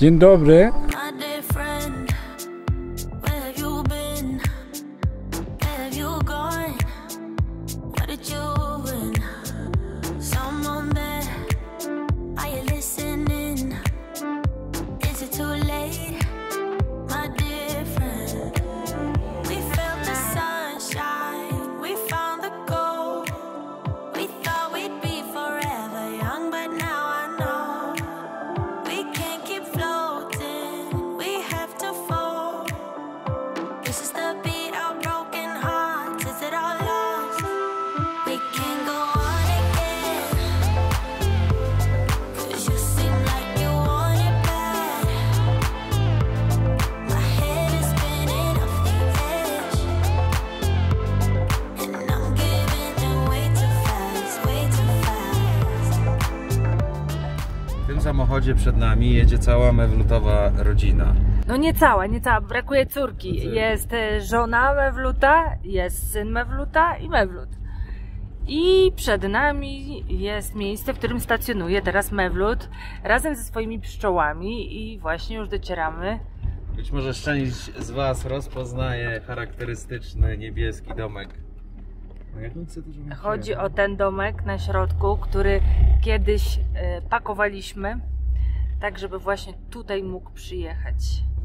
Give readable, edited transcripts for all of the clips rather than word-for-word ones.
Dzień dobry. W samochodzie przed nami jedzie cała mewlutowa rodzina. No nie cała, brakuje córki. Jest żona Mewluta, jest syn Mewluta i Mewlut. I przed nami jest miejsce, w którym stacjonuje teraz Mewlut razem ze swoimi pszczołami i właśnie już docieramy. Być może część z Was rozpoznaje charakterystyczny niebieski domek. Chodzi o ten domek na środku, który kiedyś pakowaliśmy, tak żeby właśnie tutaj mógł przyjechać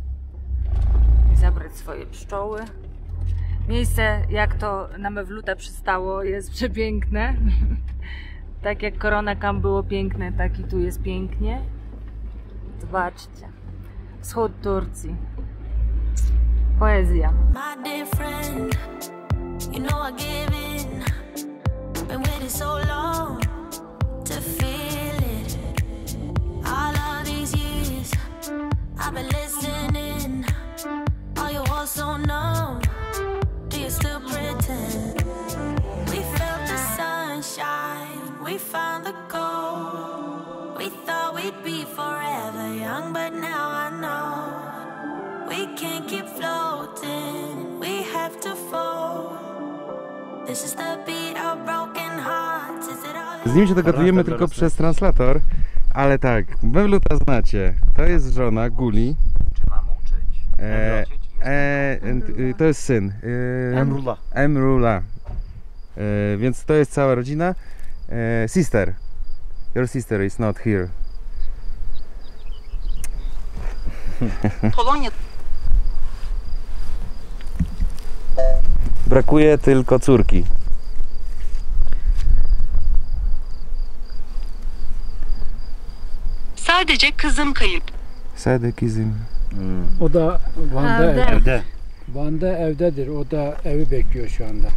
i zabrać swoje pszczoły. Miejsce, jak to na Mewluta przystało, jest przepiękne. Tak jak Corona Camp było piękne, tak i tu jest pięknie. Zobaczcie. Wschód Turcji. Poezja. You know I give in, been waiting so long to feel it. All of these years I've been listening. Are you all so numb? Do you still pretend? We felt the sunshine, we found the gold. We thought we'd be forever young, but now I know we can't keep floating, we have to fall. Z nim się dogadujemy tylko przez translator, ale tak, Mewluta znacie. To jest żona Guli. Czy mam uczyć? To jest syn. Emrullah. Emrullah. Więc to jest cała rodzina. Sister. Your sister is not here. Polonia. Brakuje tylko córki. Sadece kızım kayıp. Sadece kızım. O da Van'da Evde. Van'da evdedir. O da evi bekliyor şu anda.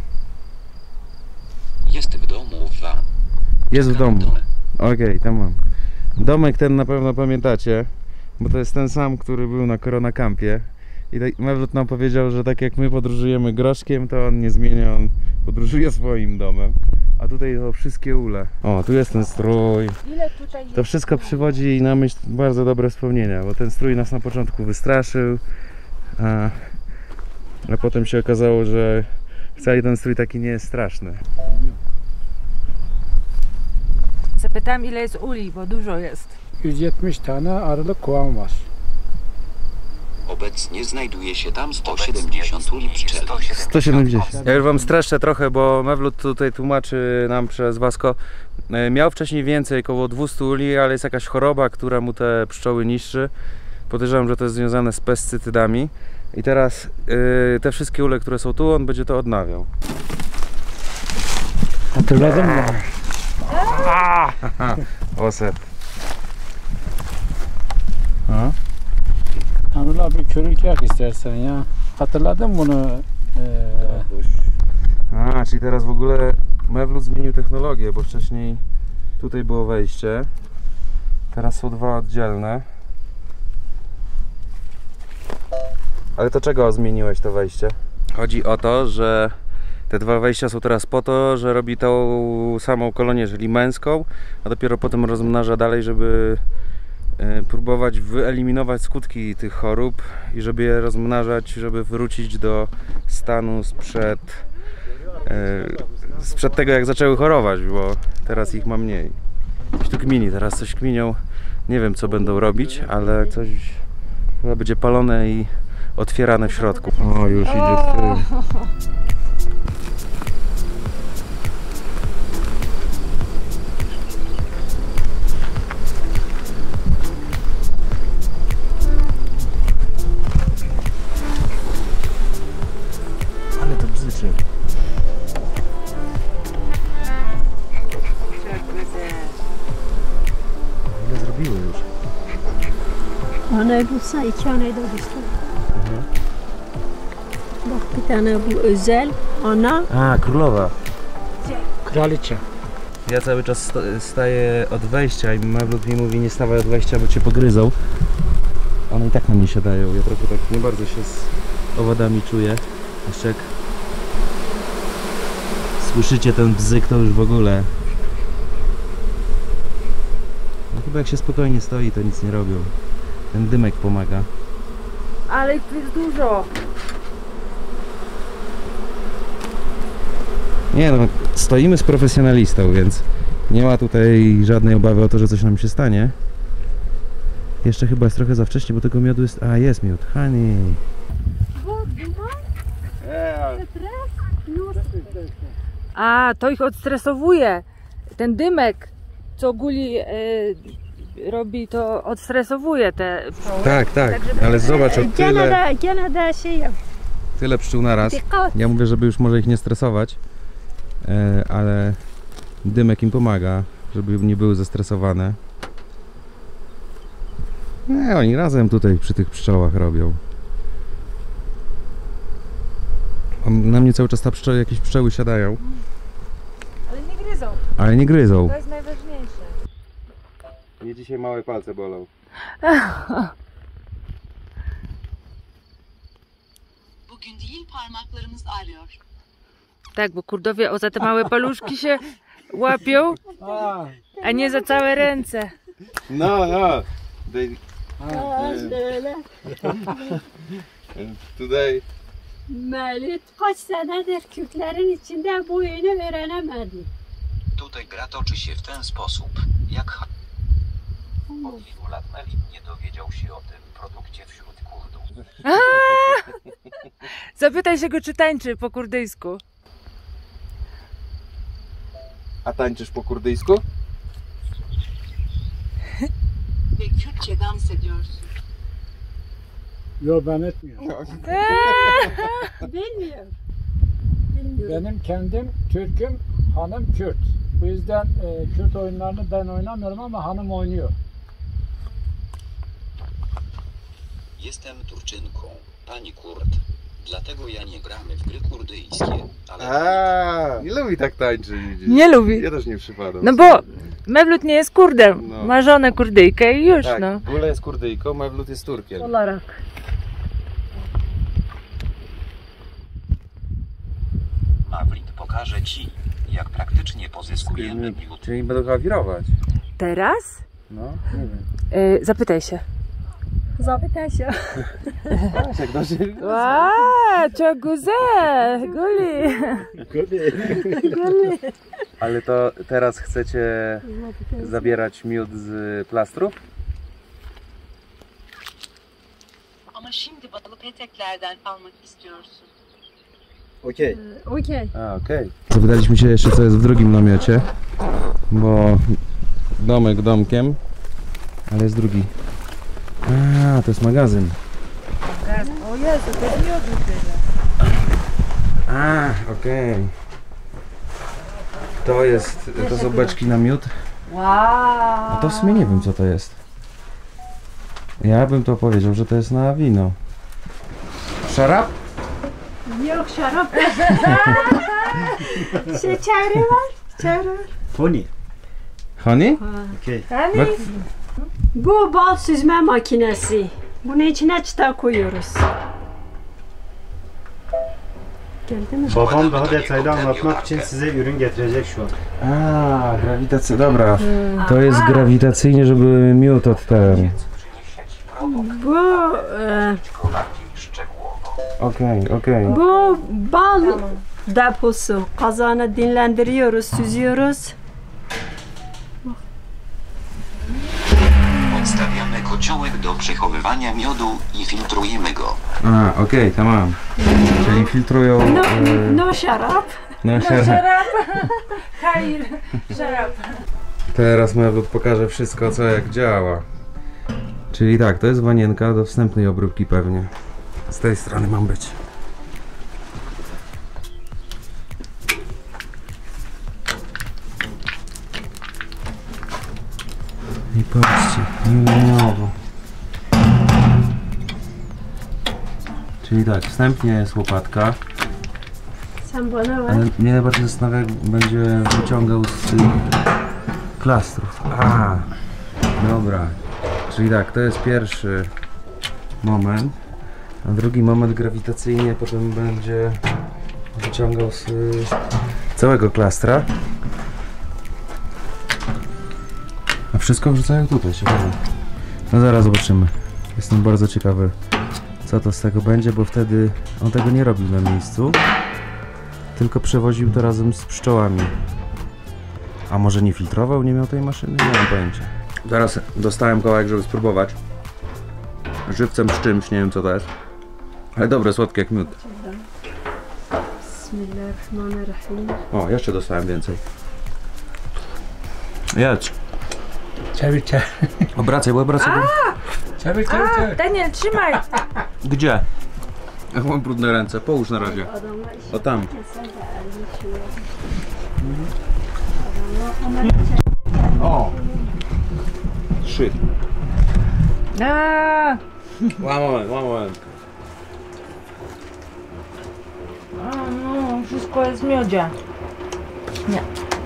Jest w domu w Van. Jest w domu. Okej, tam mam. Domek ten na pewno pamiętacie, bo to jest ten sam, który był na Corona Campie. I Mewlut nam powiedział, że tak jak my podróżujemy groszkiem, to on nie zmienia, on podróżuje swoim domem. A tutaj to wszystkie ule. O, tu jest ten strój. To wszystko przywodzi na myśl bardzo dobre wspomnienia, bo ten strój nas na początku wystraszył, a potem się okazało, że wcale ten strój taki nie jest straszny. Zapytałem, ile jest uli, bo dużo jest. 170 tane arılı kovan var. Obecnie znajduje się tam 170 uli pszczeli. 170. Ja już wam streszczę trochę, bo Mewlut tutaj tłumaczy nam przez Wasko. Miał wcześniej więcej, około 200 uli, ale jest jakaś choroba, która mu te pszczoły niszczy. Podejrzewam, że to jest związane z pestycydami. I teraz te wszystkie ule, które są tu, on będzie to odnawiał. Hatırladın mı? Oset. Anıl abi körük yak istersen ya. Hatırladın bunu? Czyli teraz w ogóle Mewlut zmienił technologię, bo wcześniej tutaj było wejście. Teraz są dwa oddzielne. Ale to czego zmieniłeś to wejście? Chodzi o to, że te dwa wejścia są teraz po to, że robi tą samą kolonię, czyli męską, a dopiero potem rozmnaża dalej, żeby próbować wyeliminować skutki tych chorób i żeby je rozmnażać, żeby wrócić do stanu sprzed tego, jak zaczęły chorować, bo teraz ich ma mniej. Coś tu kmini, teraz coś kminią. Nie wiem, co będą robić, ale coś chyba będzie palone i otwierane w środku. O, już idzie z tyłu. Ale to bzyczy. Ile zrobiły już? Ana bu sen 2 anayda düştü. Bak bir tane bu özel ana. A, królowa. Kraliçe. Ja cały czas staję od wejścia i Mewlud mi mówi, nie stawaj od wejścia, bo cię pogryzą. One i tak na mnie siadają. Ja trochę tak nie bardzo się z owadami czuję. Jeszcze jak słyszycie ten bzyk, to już w ogóle. No chyba jak się spokojnie stoi, to nic nie robią. Ten dymek pomaga. Ale ich jest dużo. Nie no, stoimy z profesjonalistą, więc nie ma tutaj żadnej obawy o to, że coś nam się stanie. Jeszcze chyba jest trochę za wcześnie, bo tego miodu jest... A, jest miód, honey. A, to ich odstresowuje. Ten dymek, co Guli robi, to odstresowuje te pszczoły. Tak, tak, ale zobacz, o tyle, Gene de şey yap. tyle pszczół naraz. Dikkat. Ja mówię, żeby już może ich nie stresować, ale dymek im pomaga, żeby nie były zestresowane. Nie, oni razem tutaj przy tych pszczołach robią. Na mnie cały czas jakieś pszczoły siadają, Ale nie gryzą. ale nie gryzą. To jest najważniejsze. Mnie dzisiaj małe palce bolą. Bugün değil parmaklarımız ağrıyor. Tak, bo Kurdowie o za te małe paluszki się łapią, a nie za całe ręce. No, no. Öyle. Today. Melit kaç senedir Kürtlerin içinde bu oyunu öğrenemedi. Tutaj gra toczy się w ten sposób, jak od wielu lat Melit nie dowiedział się o tym produkcie wśród Kurdów. Zapytaj się go, czy tańczy po kurdyjsku. A tańczysz po kurdyjsku? Ve Kürtçe dans ediyorsun. Yok ben etmiyorum. Bilmiyor. Benim kendim Türk'üm, hanım Kürt. Bu yüzden Kürt oyunlarını ben oynamıyorum ama hanım oynuyor. Jestem Turczynką, pani Kurd. Dlatego ja nie gramy w gry kurdyjskie, ale Nie lubi tak tańczyć, widzisz. Nie lubi. Ja też nie przypadam. No bo Mevlut nie jest Kurdem. No. Ma żonę Kurdyjkę i już, tak, no. Gula jest Kurdyjką, Mevlut jest Turkiem. Olarak. Mawlid pokaże ci, jak praktycznie pozyskujemy miód. Czyli będą chyba wirować. Teraz? No, nie wiem. Zapytaj się. Zapytaj się. Jak do siebie. Wow, çok güzel, Guli. Ale to teraz chcecie zabierać miód z plastrów? Ama şimdi balı peteklerden almak istiyorsun. Okey. Okey. A, okej. Zapytaliśmy się jeszcze, co jest w drugim namiocie, bo domek domkiem, ale jest drugi. A, to jest magazyn. O Jezu, to jest miodu tyle. A, okej. To są beczki na miód. Wow. A to w sumie nie wiem, co to jest. Ja bym to powiedział, że to jest na wino. Szarab? Yok şarap. Şekeri var. Şeker var. Honey. Honey? Okey. Bak, Bu bal süzme makinesi. Bunun içine çıta koyuyoruz. Geldi mi? Babam daha detaylı anlatmak için size ürün getirecek şu an. a, grawitacja, dobra. To jest grawitacyjnie, żeby miód od ten. Bu Okej. bu bal deposu. Kazanı dinlendiriyoruz, süzüyoruz. do przechowywania miodu i filtrujemy go. A, okej, tamam. Czyli filtrują... No szarab. No, Szarab. Hail. Szarab. Teraz Mewlud pokaże wszystko, co jak działa. Czyli tak, to jest wanienka do wstępnej obróbki pewnie. Z tej strony mam być. I patrzcie, mileniowo. Czyli tak, wstępnie jest łopatka. Ale mnie najbardziej zastanawia, jak będzie wyciągał z tych plastrów. A, dobra. Czyli tak, to jest pierwszy moment, a drugi moment grawitacyjnie potem będzie wyciągał z całego klastra. A wszystko wrzucają tutaj, ciekawe. No zaraz zobaczymy. Jestem bardzo ciekawy, co to z tego będzie, bo wtedy on tego nie robił na miejscu, tylko przewoził to razem z pszczołami. A może nie filtrował, nie miał tej maszyny? Nie mam pojęcia. Zaraz dostałem kawałek, żeby spróbować. Żywcem z czymś, nie wiem co to jest. Ale dobre, słodkie jak miód. O, jeszcze dostałem więcej. Jedz. Çevir. Obracaj, bo obracaj. Çevir. Daniel, trzymaj. Gdzie? Jak mam brudne ręce, połóż na razie. O tam. O! Shit. One moment. No, wszystko jest w miodzie. Nie.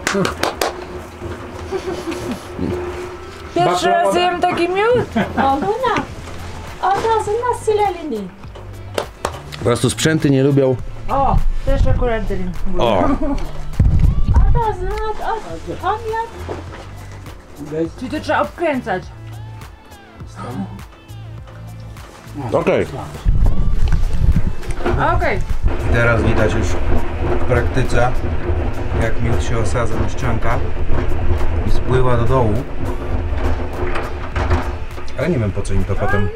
Pierwszy raz jem taki miód. Oğluna. Adasına silelini. Po prostu sprzęty nie lubią. O, też akurat drink. O! Adasına at. Czyli to trzeba obkręcać. Okej. Okej. I teraz widać już w praktyce, jak miód się osadza na ściankach i spływa do dołu. Ale nie wiem, po co im to potem.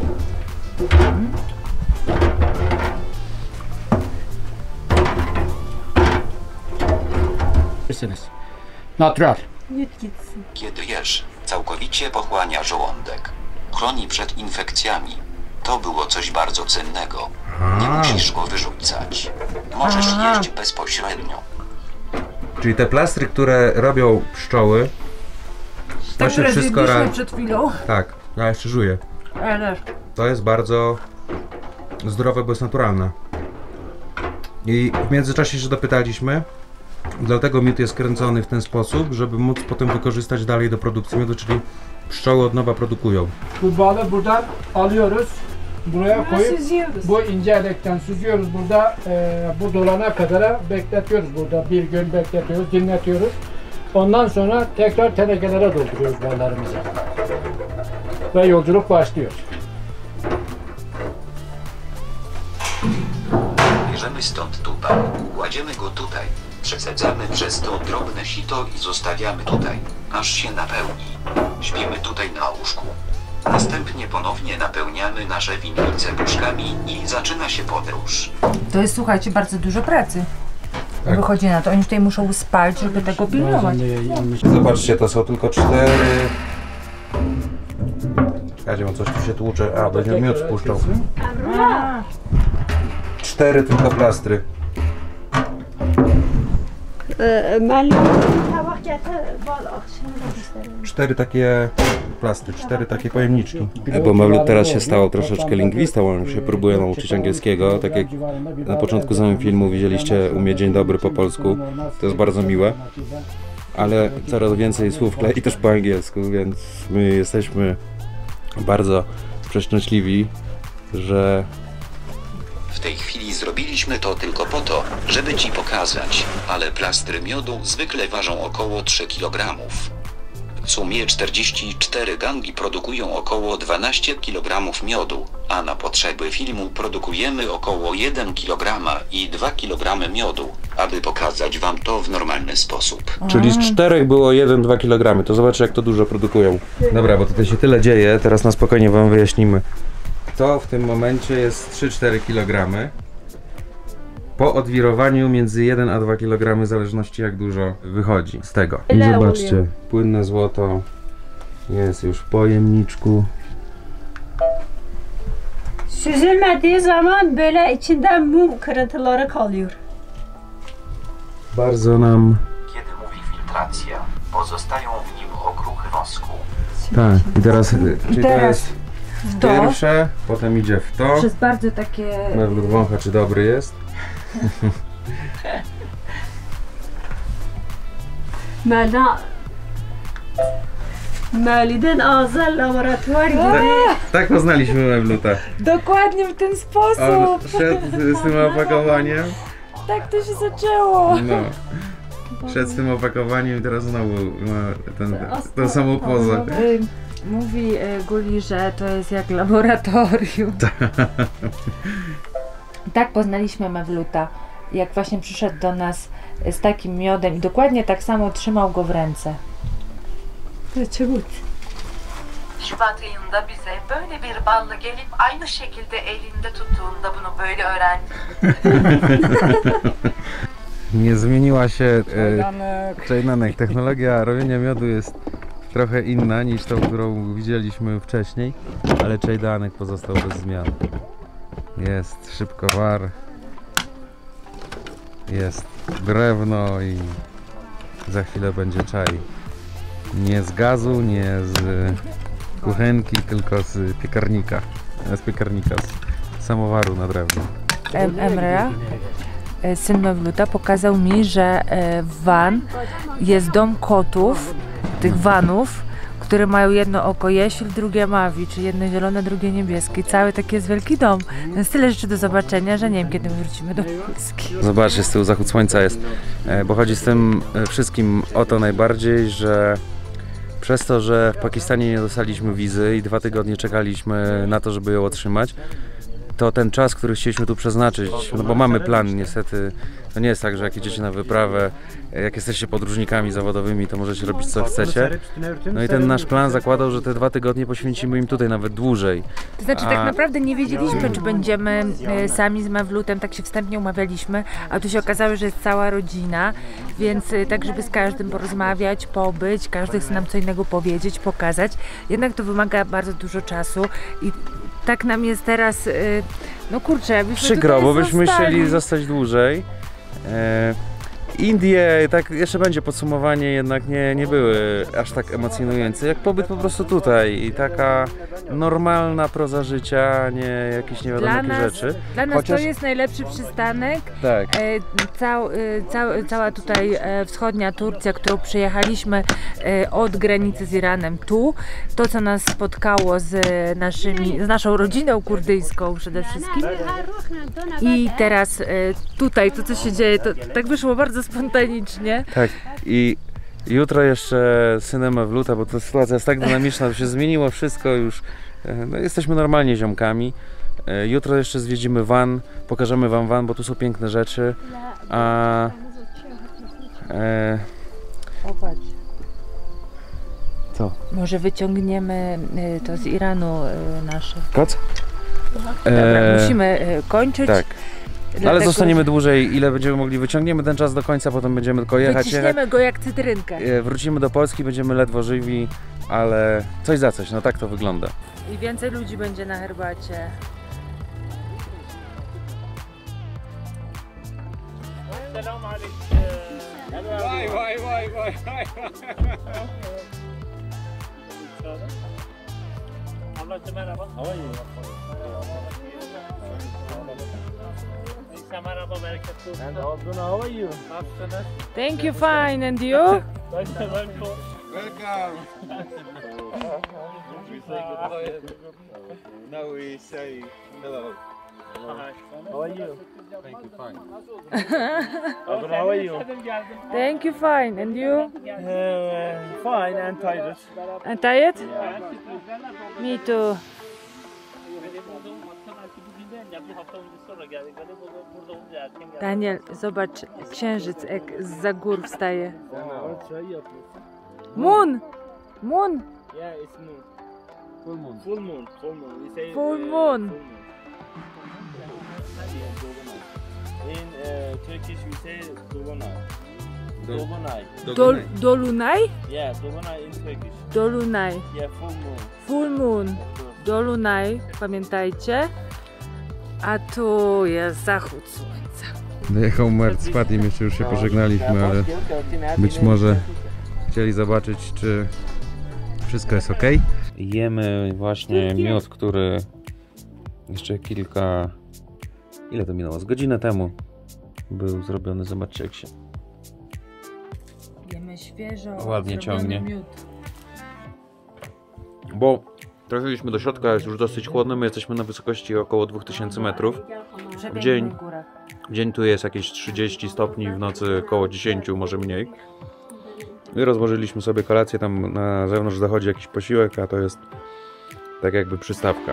Natural. Kiedy jesz, całkowicie pochłania żołądek. Chroni przed infekcjami. To było coś bardzo cennego. Nie musisz go wyrzucać. Możesz jeść bezpośrednio. Czyli te plastry, które robią pszczoły, to się wszystko przed chwilą. Tak, ja jeszcze żuję. To jest bardzo zdrowe, bo jest naturalne. I w międzyczasie się dopytaliśmy, dlatego miód jest kręcony w ten sposób, żeby móc potem wykorzystać dalej do produkcji miodu, czyli pszczoły od nowa produkują. Bu balı buradan alıyoruz. Buraya koyup bu ince elekten süzüyoruz. Burada bu dolana kadar bekletiyoruz. Burada bir gün bekletiyoruz, dinletiyoruz. Ondan sonra tekrar tenekelere dolduruyoruz ballarımızı. Ve yolculuk başlıyor. Bierzemy stąd tubal, kładziemy go tutaj, przesadzamy przez to drobne sito i zostawiamy tutaj, aż się napełni. Śpimy tutaj na łóżku. Następnie ponownie napełniamy nasze winnice puszkami i zaczyna się podróż. To jest, słuchajcie, bardzo dużo pracy. Tak. Wychodzi na to, oni tutaj muszą spać, żeby tego pilnować. Zobaczcie, to są tylko 4... Czekajcie, bo coś tu się tłucze. A, będzie miód spuszczał. 4 tylko plastry. Tabak getir bal akşamı da gösterelim. 4 takie plastry, 4 takie pojemniczki. Bo Mewlud teraz się stał troszeczkę lingwistą, on się próbuje nauczyć angielskiego. Tak jak na początku samego filmu widzieliście u mnie dzień dobry po polsku. To jest bardzo miłe. Ale coraz więcej słów klei też po angielsku, więc my jesteśmy bardzo przeszczęśliwi, że W tej chwili zrobiliśmy to tylko po to, żeby ci pokazać, ale plastry miodu zwykle ważą około 3 kg. W sumie 44 gangi produkują około 12 kg miodu, a na potrzeby filmu produkujemy około 1 kg i 2 kg miodu, aby pokazać wam to w normalny sposób. Czyli z 4 było 1-2 kg. To zobaczcie, jak to dużo produkują. Dobra, bo tutaj się tyle dzieje, teraz na spokojnie wam wyjaśnimy. To w tym momencie jest 3-4 kg. Po odwirowaniu między 1 a 2 kg, w zależności jak dużo wychodzi z tego. I zobaczcie, płynne złoto jest już w pojemniczku. Süzülmediği zaman böyle içinden mum kırıntıları kalıyor. Bardzo nam... Kiedy mówi filtracja, pozostają w nim okruchy wosku. Tak, i teraz, czyli to Teraz jest w to. pierwsze, potem idzie w to. Przez bardzo takie... Mewlud wącha, czy dobry jest. Mevlid'in ağzı laboratuvar gibi. Tak poznaliśmy Mewluta. Dokładnie w ten sposób. On szedł z tym opakowaniem. Tak to się zaczęło. No. Szedł z tym opakowaniem i teraz znowu ma tą samą pozę. Mówi Guli, że to jest jak laboratorium. Tak poznaliśmy Mewluta. Jak właśnie przyszedł do nas z takim miodem i dokładnie tak samo trzymał go w ręce. Şubat ayında bize böyle bir balla gelip aynı şekilde elinde tuttuğunda bunu böyle Nie zmieniła się czajdanek. Technologia robienia miodu jest trochę inna niż tą, którą widzieliśmy wcześniej, ale czajdanek pozostał bez zmian. Jest szybkowar, jest drewno i za chwilę będzie czaj. Nie z gazu, nie z kuchenki, tylko z piekarnika. Z piekarnika, z samowaru na drewno. Emre, syn Mewluta, pokazał mi, że w Van jest dom kotów, tych vanów, które mają jedno oko jeśl, drugie mawi, czyli jedno zielone, drugie niebieskie. Cały taki jest wielki dom. Jest tyle rzeczy do zobaczenia, że nie wiem, kiedy wrócimy do Polski. Zobaczcie, z tyłu zachód słońca jest, bo chodzi z tym wszystkim o to najbardziej, że przez to, że w Pakistanie nie dostaliśmy wizy i 2 tygodnie czekaliśmy na to, żeby ją otrzymać, to ten czas, który chcieliśmy tu przeznaczyć, no bo mamy plan niestety, to nie jest tak, że jak jedziecie na wyprawę, jak jesteście podróżnikami zawodowymi, to możecie robić co chcecie. No i ten nasz plan zakładał, że te 2 tygodnie poświęcimy im tutaj nawet dłużej. To znaczy tak naprawdę nie wiedzieliśmy, czy będziemy sami z Mewlutem, tak się wstępnie umawialiśmy, a tu się okazało, że jest cała rodzina, więc tak, żeby z każdym porozmawiać, pobyć, każdy chce nam co innego powiedzieć, pokazać. Jednak to wymaga bardzo dużo czasu i tak nam jest teraz, no kurczę, byśmy przykro, bo byśmy zostali. chcieli zostać dłużej. Indie, tak jeszcze będzie podsumowanie, jednak nie były aż tak emocjonujące jak pobyt po prostu tutaj i taka normalna proza życia, nie jakieś nie wiadomo jakie rzeczy. Dla nas to jest najlepszy przystanek. Tak. Cała tutaj wschodnia Turcja, którą przyjechaliśmy od granicy z Iranem tu, to co nas spotkało z naszą rodziną kurdyjską przede wszystkim. I teraz tutaj to co się dzieje, to tak wyszło bardzo spontanicznie. Tak, i jutro jeszcze z synem Mewluta, bo ta sytuacja jest tak dynamiczna, że się zmieniło wszystko już, no, jesteśmy normalnie ziomkami. Jutro jeszcze zwiedzimy van, pokażemy wam van, bo tu są piękne rzeczy, a... Popatrz. Co? Może wyciągniemy to z Iranu nasze. Koc? Dobra, musimy kończyć. Tak. Dlatego, ale zostaniemy dłużej, ile będziemy mogli, wyciągniemy ten czas do końca, potem będziemy tylko jechać. Wyciśniemy go jak cytrynkę. Wrócimy do Polski, będziemy ledwo żywi, ale coś za coś, no tak to wygląda. I więcej ludzi będzie na herbacie. Thank you, fine, and you? Welcome. Now we say hello. How are you? Thank you, fine. How are you? Thank you, fine. And you? Fine and tired. And tired? Me too. Daniel, zobacz, księżyc jak zza gór wstaje. Moon! Moon! Yeah, it's moon. Full moon. Full moon. Full moon. We say Full moon. In Turkish we say Dolunay. Dolunay. Dolunay? Yeah, Dolunay in Turkish. Dolunay. Yeah, full moon. Full moon. Dolunay, pamiętajcie. A tu jest zachód słońca. Dojechał Mert z Fatim, jeszcze już się pożegnaliśmy, ale być może chcieli zobaczyć, czy wszystko jest ok. Jemy właśnie miód, który jeszcze ile to minęło? Z godzinę temu był zrobiony. Zobaczcie, jak się Jemy świeżo. ładnie ciągnie. Miód. Bo trafiliśmy do środka, jest już dosyć chłodno, my jesteśmy na wysokości około 2000 metrów. W dzień tu jest jakieś 30 stopni, w nocy około 10, może mniej. I rozłożyliśmy sobie kolację, tam na zewnątrz zachodzi jakiś posiłek, a to jest tak jakby przystawka.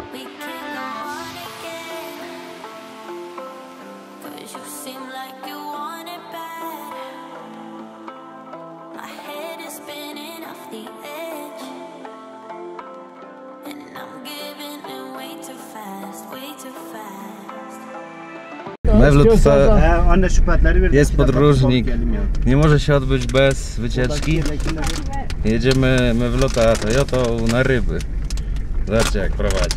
Mevlut to jest podróżnik, nie może się odbyć bez wycieczki. Jedziemy Mevluta Toyotą na ryby. Zobaczcie, jak prowadzi.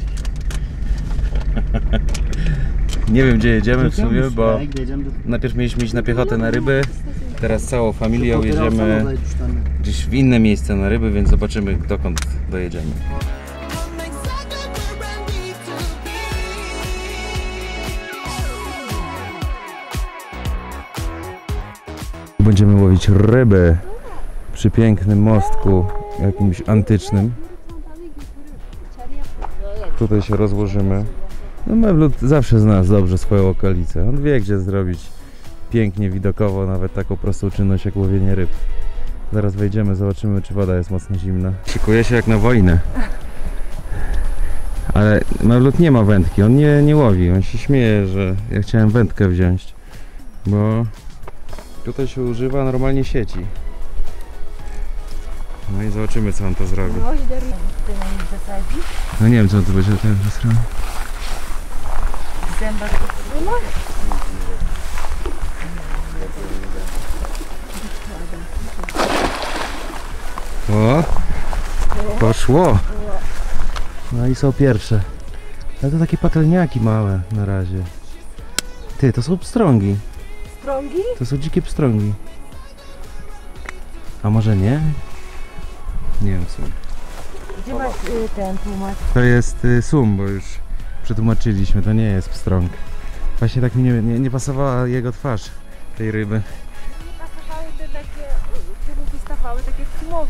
Nie wiem, gdzie jedziemy w sumie, bo najpierw mieliśmy iść na piechotę na ryby. Teraz całą familią jedziemy gdzieś w inne miejsce na ryby, więc zobaczymy, dokąd dojedziemy. Będziemy łowić ryby przy pięknym mostku jakimś antycznym. Tutaj się rozłożymy. No Mevlut zawsze zna dobrze swoją okolicę. On wie, gdzie zrobić pięknie, widokowo, nawet taką prostą czynność jak łowienie ryb. Zaraz wejdziemy, zobaczymy, czy woda jest mocno zimna. Szykuje się jak na wojnę. Ale Mevlut nie ma wędki, on nie łowi. On się śmieje, że ja chciałem wędkę wziąć, bo tutaj się używa normalnie sieci. No i zobaczymy, co on to zrobi. No nie wiem, co to będzie teraz zrobił. O! Poszło! No i są pierwsze. Ale to takie patelniaki małe na razie. Ty, to są pstrągi. Pstrągi? To są dzikie pstrągi. A może nie? Nie wiem co. Gdzie masz ten tłumacz? To jest sum, bo już przetłumaczyliśmy, to nie jest pstrąg. Właśnie tak mi nie pasowała jego twarz, tej ryby. Nie pasowały te takie, które wystawały, takie jak sumowi.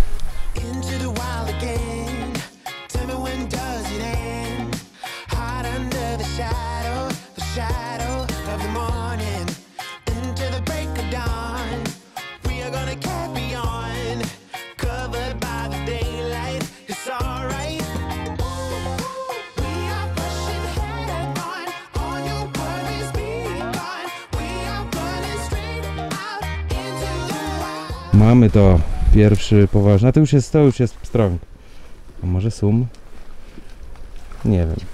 Mamy to, pierwszy poważny, a to już jest pstrąg. A może sum? Nie wiem.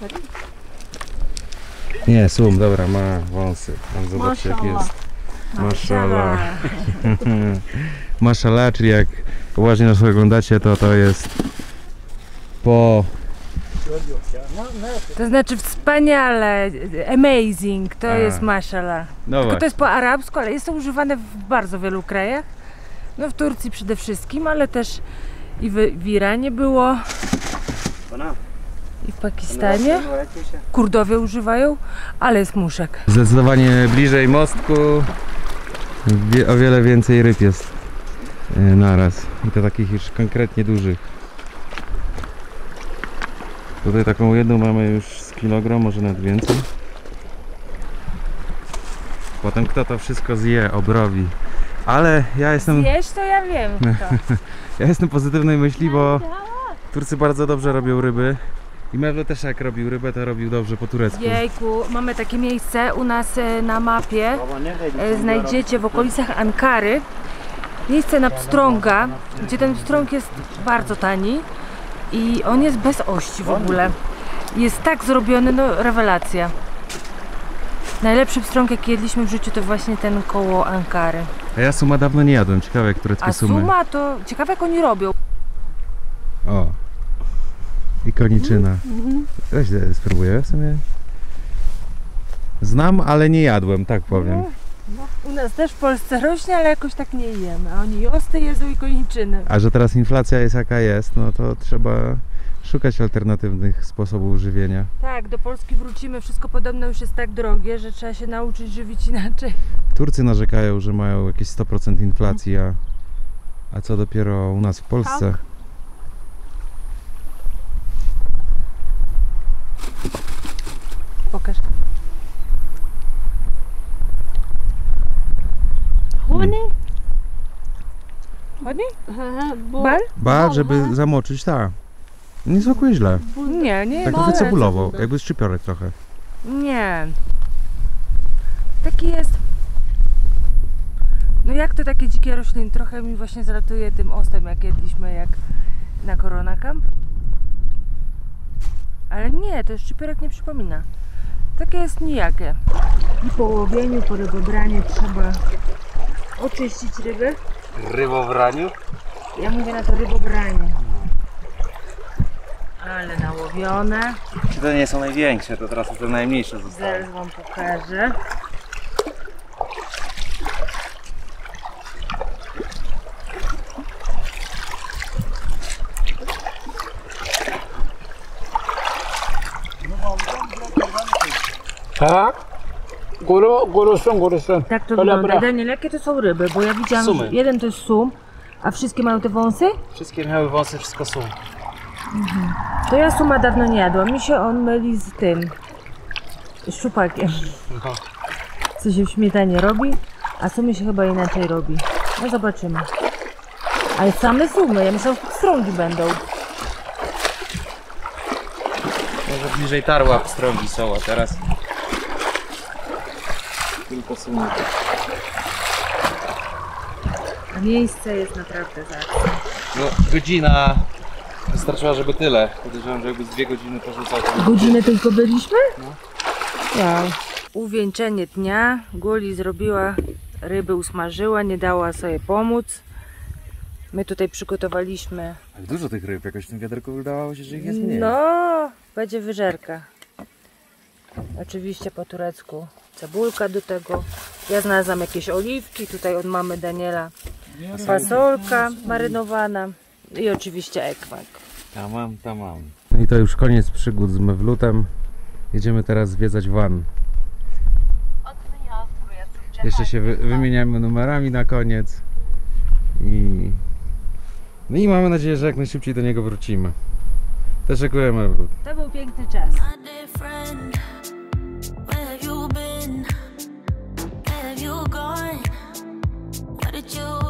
Nie, sum, dobra, ma wąsy. Zobaczcie, jak jest. Mashallah. Mashallah, czyli jak uważnie nas oglądacie, to jest po... To znaczy wspaniale, amazing, to jest mashallah. No tylko to jest po arabsku, ale jest to używane w bardzo wielu krajach. No w Turcji przede wszystkim, ale też i w Iranie było. I w Pakistanie. Kurdowie używają, ale jest muszek. Zdecydowanie bliżej mostku. O wiele więcej ryb jest naraz. I to takich już konkretnie dużych. Tutaj taką jedną mamy już z kilogram, może nawet więcej. Potem kto to wszystko zje, obrobi. Ale ja jestem... Zjesz to ja wiem kto. Ja jestem pozytywnej myśli, bo Turcy bardzo dobrze robią ryby. I Mewlo też jak robił rybę, to robił dobrze po turecku. Jejku, mamy takie miejsce u nas na mapie. Znajdziecie w okolicach Ankary miejsce na pstrąga, gdzie ten pstrąg jest bardzo tani i on jest bez ości w ogóle. Jest tak zrobiony, no rewelacja. Najlepszy pstrąg jaki jedliśmy w życiu to właśnie ten koło Ankary. A ja suma dawno nie jadłem, ciekawe jak tureckie sumy. A suma to ciekawe jak oni robią. O. I koniczyna. Weź spróbuję sobie. Znam, ale nie jadłem, tak powiem. U nas też w Polsce rośnie, ale jakoś tak nie jemy. A oni osty jedzą i koniczyny. A że teraz inflacja jest jaka jest, no to trzeba szukać alternatywnych sposobów żywienia. Tak, do Polski wrócimy, wszystko podobno już jest tak drogie, że trzeba się nauczyć żywić inaczej. Turcy narzekają, że mają jakieś 100% inflacji, a co dopiero u nas w Polsce. Tak. Pokaż. Honey? Honey? Bu- Bal? Ba, żeby zamoczyć, tak. Nie smakuje źle. Nie Tak trochę cebulowo, jakby szczypiorek trochę. Nie. Taki jest. No jak to takie dzikie rośliny? Trochę mi właśnie zlatuje tym ostem, jak jedliśmy jak na Corona Camp. Ale nie, to szczypiorek nie przypomina. Takie jest nijakie. I po łowieniu, po rybobraniu trzeba oczyścić ryby. Rybobraniu? Ja mówię na to rybobranie. Ale nałowione. Czy to nie są największe, to teraz te najmniejsze zostały. Zaraz wam pokażę. Tak? Gurusun. Tak to wygląda. Daniel, jakie to są ryby? Bo ja widziałam, Sumy. że jeden to jest sum, a wszystkie mają te wąsy? Wszystkie miały wąsy, wszystko są. To ja suma dawno nie jadłam. Mi się on myli z tym, z szczupakiem. No. Co się w śmietanie robi, a sumy się chyba inaczej robi. No zobaczymy. Ale same sumy, ja myślałam, że pstrągi będą. Może bliżej tarła pstrągi są, a teraz tylko sumy. A miejsce jest naprawdę zacne. No, godzina wystarczyła, żeby tyle. Podejrzewam, że jakby z 2 godziny porzucał to... Godzinę tylko byliśmy? No. Wow. Uwieńczenie dnia. Guli zrobiła, ryby usmażyła, nie dała sobie pomóc. My tutaj przygotowaliśmy. Ale dużo tych ryb, jakoś w tym wiaderku wydawało się, że ich jest mniej. No, będzie wyżerka. Oczywiście po turecku cebulka do tego. Ja znalazłam jakieś oliwki, tutaj od mamy Daniela fasolka marynowana i oczywiście ekmek. Tamam. No i to już koniec przygód z Mewlutem. Jedziemy teraz zwiedzać van. Jeszcze się wymieniamy numerami na koniec. No i mamy nadzieję, że jak najszybciej do niego wrócimy. Też dziękujemy, Mewlut. To był piękny czas. My dear friend, where have you been? Where have you gone? Where did you